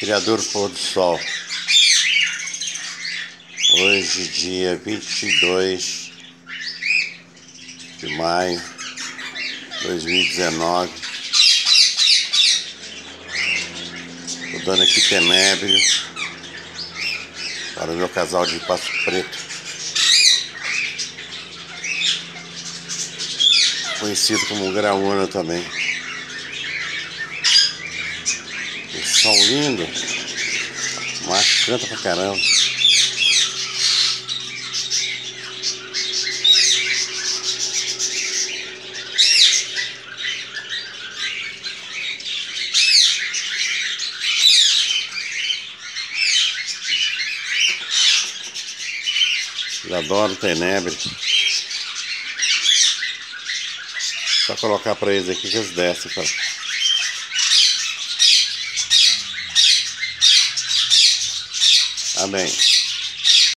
Manjedouro Pôr do Sol. Hoje, dia 22 de maio de 2019. Estou dando aqui tenebro para o meu casal de Passo Preto, conhecido como Graúna também. Eles são lindos, mas canta pra caramba. Eu adoro tenebre. Só colocar pra eles aqui que eles descem, cara. Amém.